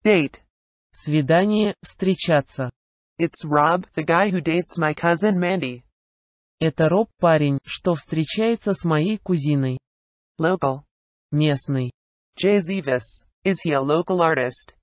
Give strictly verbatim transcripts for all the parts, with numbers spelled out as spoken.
Date. Свидание, встречаться. It's Rob, the guy who dates my cousin Mandy. Это Роб, парень, что встречается с моей кузиной. Local. Местный. Jay Zevis. Is he a local artist?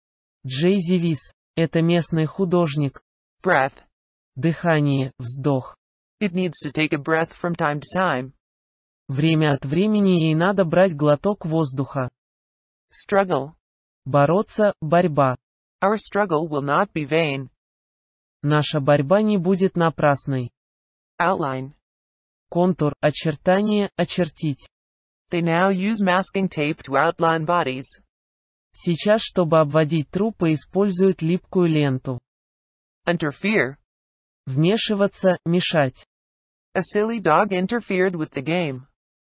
Джей Зевис. Это местный художник. Breath. Дыхание, вздох. It needs to take a breath from time to time. Время от времени ей надо брать глоток воздуха. Struggle. Бороться, борьба. Our struggle will not be vain. Наша борьба не будет напрасной. Outline. Контур, очертание, очертить. They now use masking tape to outline bodies. Сейчас, чтобы обводить трупы, используют липкую ленту. Interfere. Вмешиваться, мешать. A silly dog interfered with the game.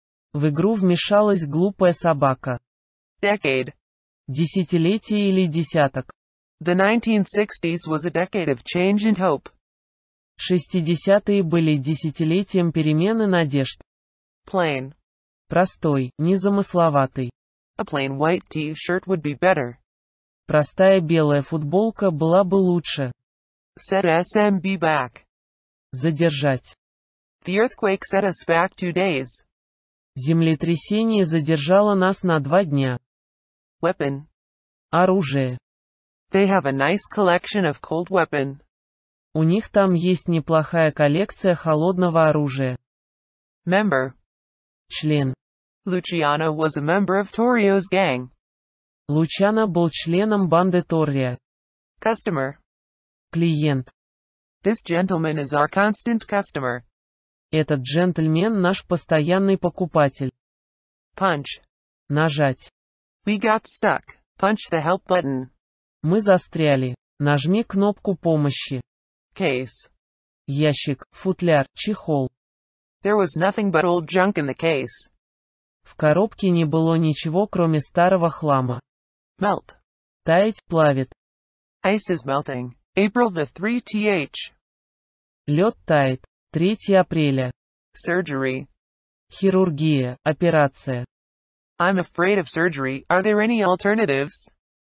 В игру вмешалась глупая собака. Decade. Десятилетие или десяток. The nineteen sixties was a decade of change and hope. Шестидесятые были десятилетием перемен и надежд. Plain. Простой, незамысловатый. A plain white t-shirt would be better. Простая белая футболка была бы лучше. Set S M B back. Задержать. The earthquake set us back two days. Землетрясение задержало нас на два дня. Weapon. Оружие. They have a nice collection of cold weapon. У них там есть неплохая коллекция холодного оружия. Member. Член. Luciano was a member of Torrio's gang. Лучано был членом банды Торрио. Customer. Клиент. This gentleman is our constant customer. Этот джентльмен наш постоянный покупатель. Punch. Нажать. We got stuck. Punch the help button. Мы застряли. Нажми кнопку помощи. Case. Ящик, футляр, чехол. There was nothing but old junk in the case. В коробке не было ничего, кроме старого хлама. Melt. Таять, плавит. Ice is melting. April the third. Лед тает. третьего апреля. Surgery. Хирургия, операция. I'm afraid of surgery. Are there any alternatives?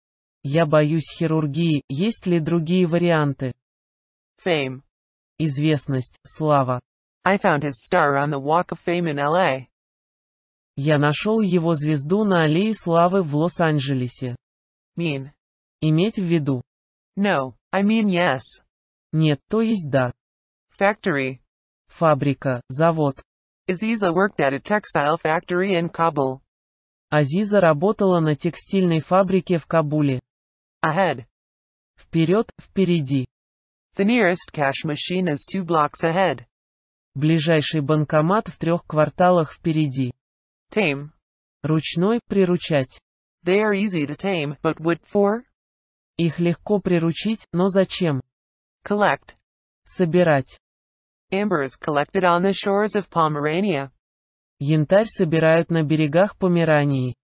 Я боюсь хирургии, есть ли другие варианты? Fame. Известность, слава. I found his star on the Walk of Fame in L A. Я нашел его звезду на аллее славы в Лос-Анджелесе. Mean. Иметь в виду. No, I mean yes. Нет, то есть да. Factory. Фабрика, завод. Aziza worked at a textile factory in Kabul. Азиза работала на текстильной фабрике в Кабуле. Ahead. Вперед, впереди. The nearest cash machine is two blocks ahead. Ближайший банкомат в трех кварталах впереди. Tame. Ручной, приручать. They are easy to tame, but what for? Их легко приручить, но зачем? Collect. Собирать. Amber is collected on the shores of Pomerania. Янтарь собирают на берегах Померании.